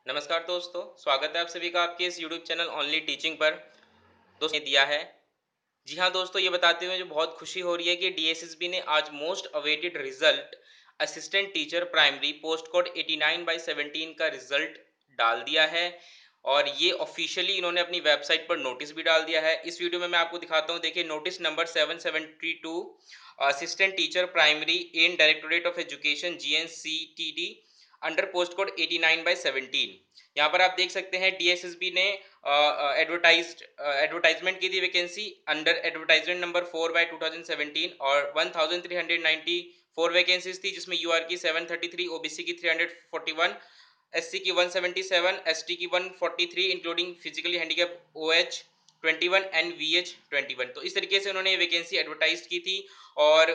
नमस्कार दोस्तों, स्वागत है आप सभी का आपके इस यूट्यूब चैनल ओनली टीचिंग पर। दोस्तों ने दिया है। जी हाँ दोस्तों, ये बताते हुए जो बहुत खुशी हो रही है कि डीएसएसबी ने आज most awaited result assistant teacher primary post code 89/17 का रिजल्ट डाल दिया है। और ये ऑफिशियली इन्होंने अपनी वेबसाइट पर नोटिस भी डाल दिया है। इस वीडियो में मैं आपको दिखाता हूँ। देखिए, notice number 772 assistant teacher primary in directorate of education GNCTD under post code 89/17। यहाँ पर आप देख सकते हैं डीएसएसबी ने एडवर्टाइजमेंट की थी वैकेंसी अंडर एडवर्टाइजमेंट नंबर 4/2017 और 1394 वैकेंसीज थी, जिसमें यूआर की 733, ओबीसी की 341, एससी की 177, एसटी की 143 including physically handicap OH 21 and VH 21। तो इस तरीके से उन्होंने वैकेंसी एडवर्टाइज की थी और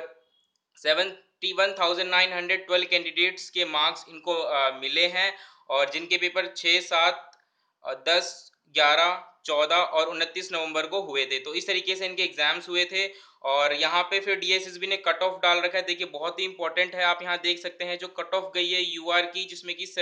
71,912 कैंडिडेट्स के मार्क्स इनको मिले हैं। और जिनके पेपर 6, 7, 10, 11, 14 और 29 नवंबर को हुए थे। तो इस तरीके से इनके एग्जाम्स हुए थे। और यहाँ पे फिर डीएसएसबी ने कट ऑफ डाल रखा है। देखिए, बहुत ही इंपॉर्टेंट है। आप यहाँ देख सकते हैं जो कट ऑफ गई है यूआर की, जिसमें कि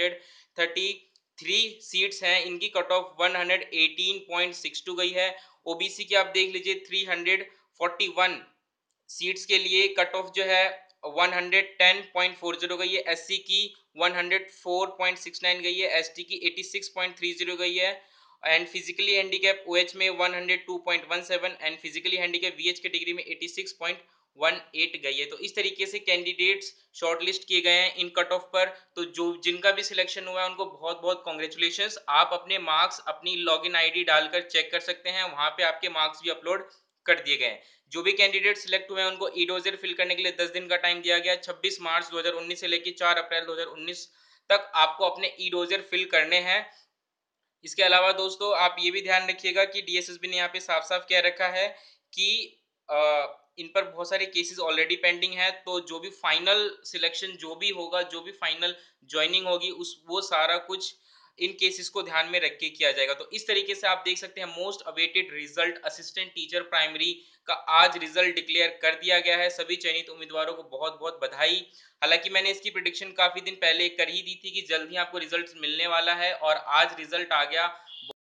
733 सीट्स हैं। इनकी कट ऑफ 118.62 गई है। ओबीसी की आप देख लीजिए 341 सीट्स के लिए कट ऑफ जो है 110.40 गई है। एससी की 104.69 गई है। एसटी की 86.30 गई है। एंड फिजिकली हैंडीकैप ओएच में 102.17 and physically handicap VH category में 86.18 गई है। तो इस तरीके से कैंडिडेट्स शॉर्टलिस्ट किए गए हैं इन कट ऑफ पर। तो जो जिनका भी सिलेक्शन हुआ है उनको बहुत बहुत कॉन्ग्रेचुलेशंस। आप अपने मार्क्स अपनी लॉगिन आईडी डालकर चेक कर सकते हैं। वहां पे आपके मार्क्स भी अपलोड कर दिए गए हैं। जो भी कैंडिडेट सिलेक्ट हुए हैं उनको ई डोजर फिल करने के लिए 10 दिन का टाइम दिया गया। 26 मार्च 2019 से लेकर 4 अप्रैल 2019 तक आपको अपने ई डोजर फिल करने हैं। इसके अलावा दोस्तों आप ये भी ध्यान रखिएगा कि डीएसएसबी ने यहाँ पे साफ साफ कह रखा है कि इन पर बहुत सारे केसेस ऑलरेडी पेंडिंग है। तो जो भी फाइनल सिलेक्शन जो भी होगा, जो भी फाइनल ज्वाइनिंग होगी, उस वो सारा कुछ इन केसेस को ध्यान में रख के किया जाएगा। तो इस तरीके से आप देख सकते हैं most awaited result assistant teacher primary का आज रिजल्ट डिक्लेयर कर दिया गया है। सभी चयनित उम्मीदवारों को बहुत बहुत बधाई। हालांकि मैंने इसकी प्रिडिक्शन काफी दिन पहले कर ही दी थी कि जल्द ही आपको रिजल्ट मिलने वाला है और आज रिजल्ट आ गया।